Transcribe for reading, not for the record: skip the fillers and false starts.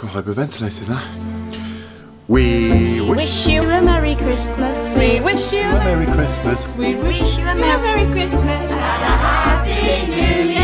God, hyperventilating that. We wish you a Merry Christmas. We wish you a Merry Christmas. We wish you a Merry Christmas and a Happy New Year.